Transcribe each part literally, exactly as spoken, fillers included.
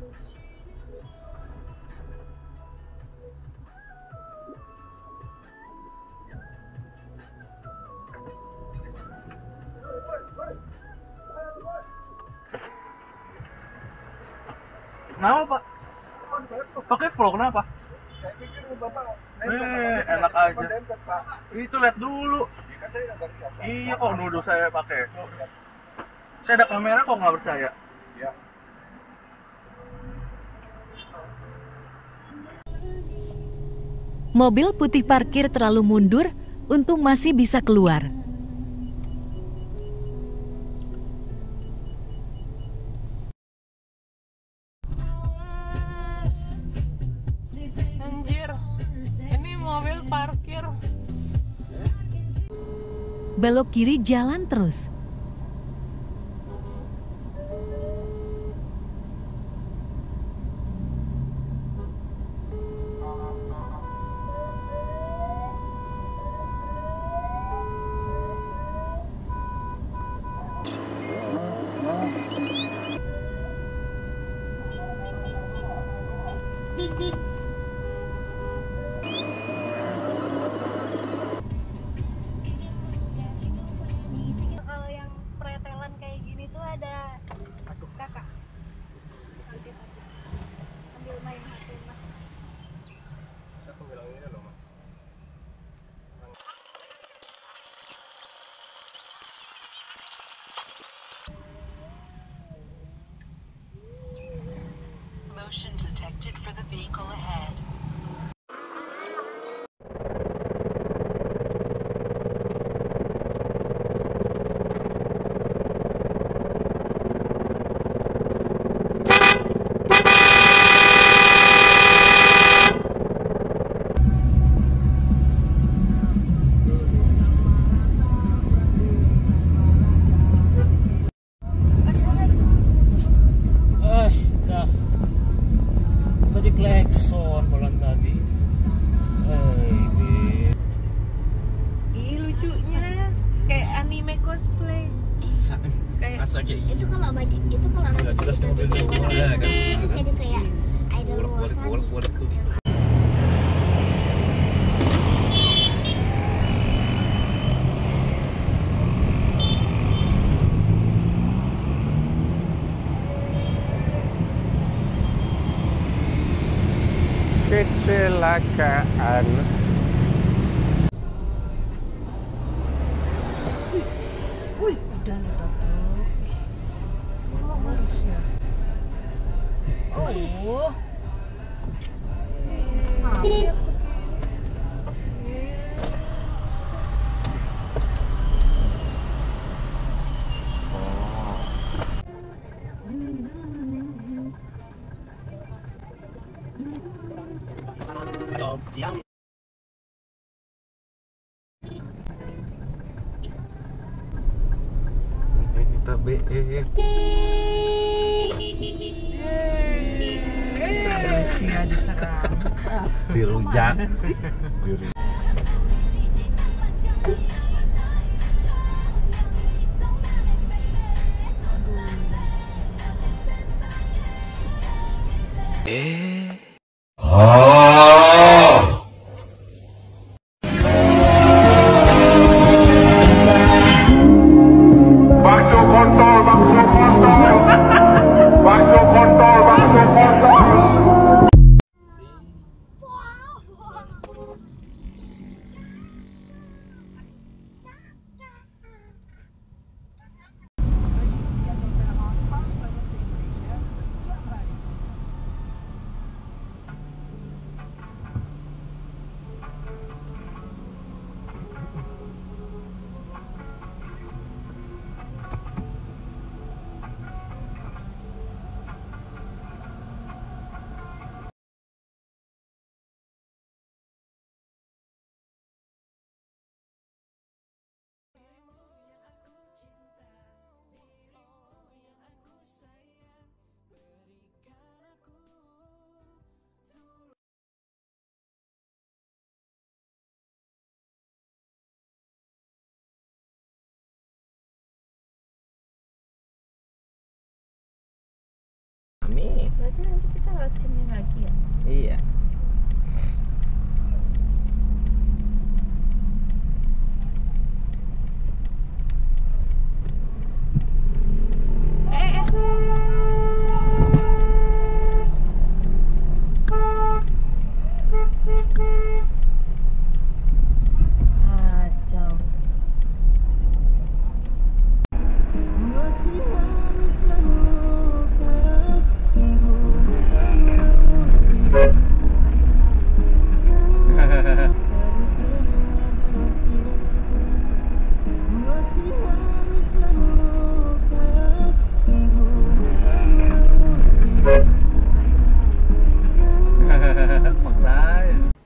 Kenapa, Pak? Pakai flow kenapa? Saya pikir Bapak Eh, enak aja. Itu lihat dulu. Iya kok nuduh saya pakai. Saya ada kamera kok nggak percaya. Ya. Mobil putih parkir terlalu mundur, untung masih bisa keluar. Anjir, ini mobil parkir. Belok kiri jalan terus. Kalau yang pretelan kayak gini tuh ada kakak. Nanti ambil main H P Mas. Aku bilang ini loh, Mas. Motion detected for the vehicle ahead. Klekson pelan tadi. Ih, lucunya kayak anime cosplay. Kayak Itu kalau baju itu kalau anak Nggak jelas itu mobilnya jadi gimana, orang kan? itu jadi kayak idol Bolak-balik, Wasabi. bolak-balik tuh. Kecelakaan. wih, udah letak truk. Oh, manusia. Oh. Hampir. Kita B E. Manusia diserang. Dirujak. Eh. Bakso kontol, bakso kontol. Bakso kontol, bakso kontol. Berarti nanti kita lewat sini lagi ya? Iya. Eh, eh. Kacau. Maksain.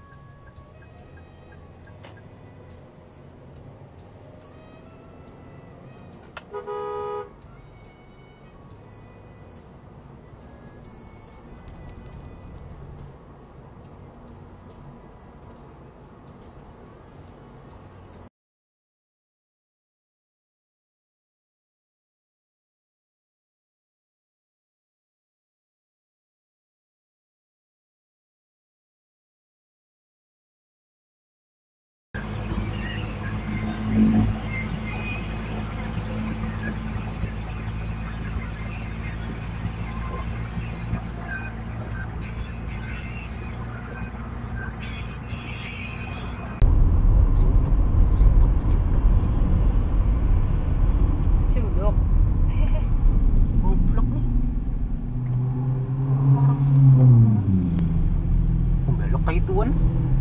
Culuk. Goblok nih. Belok kayak ituan.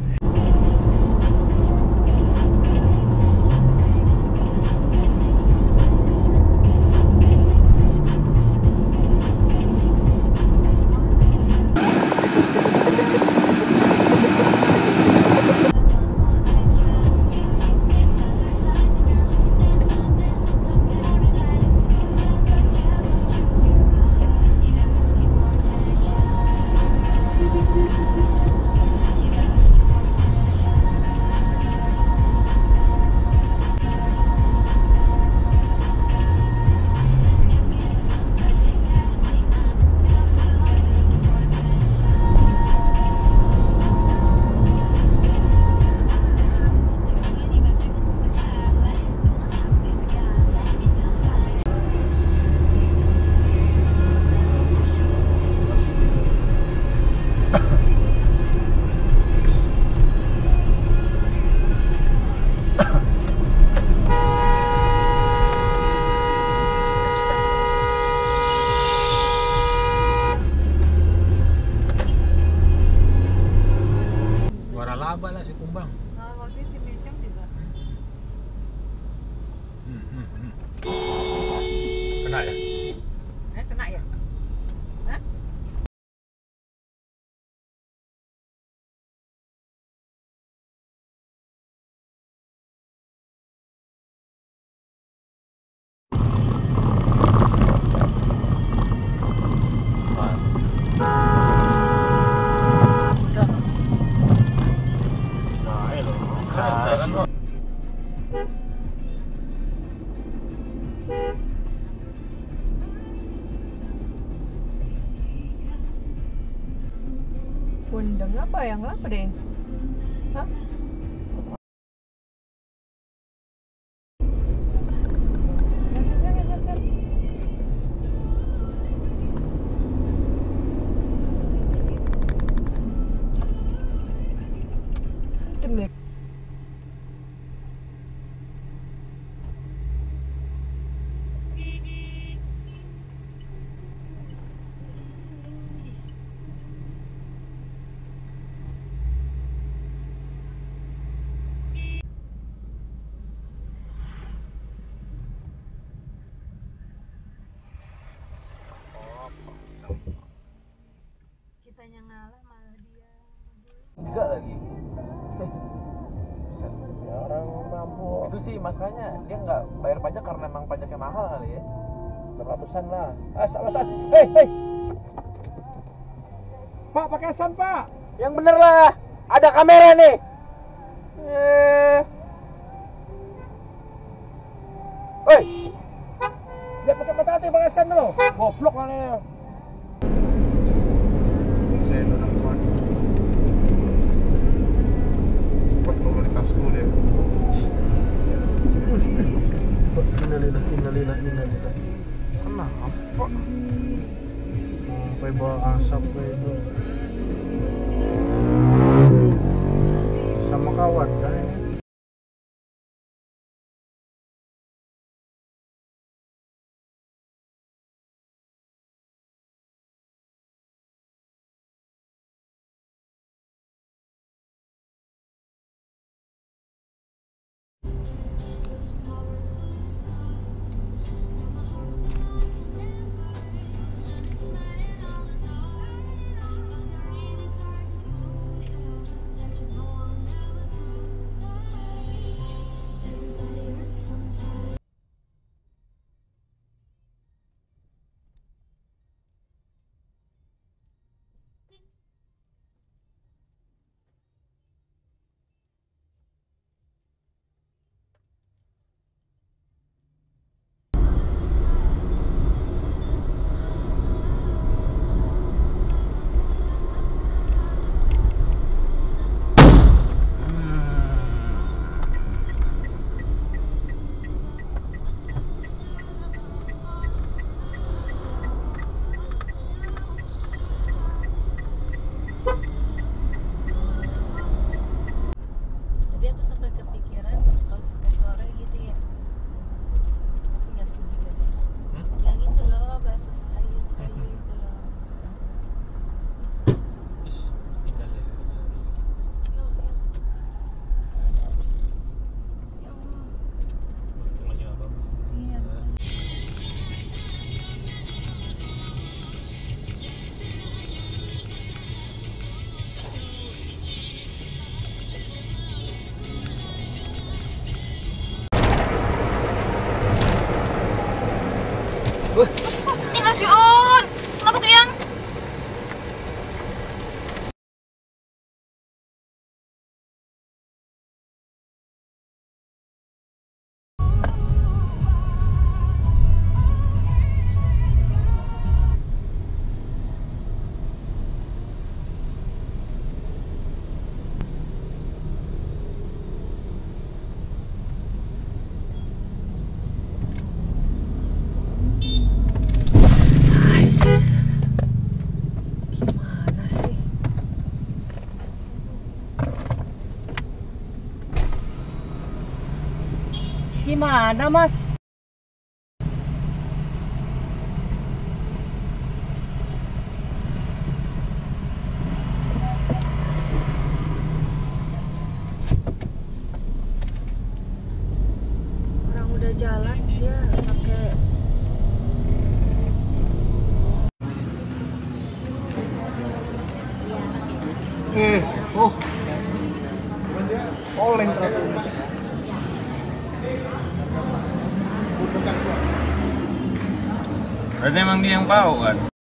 Suara laba lah si Kumbang. Nah, waktu itu Mecam juga. Hmm, hmm, hmm. Kena ya? Eh, kena ya? Hah? Kundang apa yang apa deh? Hah? Demi kitanya ngalah malah dia Enggak lagi. Ya, orang mampu. Itu sih makanya dia nggak bayar pajak karena emang pajaknya mahal kali ya. Ratusan lah. Ah, salah salah. Hei, hei. Pak, pakai san, Pak. Yang bener lah. Ada kamera nih. Eh. Hei. Dia pakai mata hati pakai san lo. Goblok lah nih. innalillah, innalillah, innalillah. Kenapa? Sampai bawa asap kayak itu. Sama kawan dah ini. Tadi aku sempat kepikiran kalau sampai sore gitu ya. Tapi nggak tahu juga deh. Yang itu loh, bakso serayu serayu itu loh. Terus tinggal ya. Yuk, yuk. Ya Allah. Untungannya apa? Iya. Ini nggak sih On? Kenapa tuh yang? Gimana sih? Gimana Mas? Orang udah jalan dia pakai Eh, oh. Oleng ternyata. Berarti emang dia yang bau kan?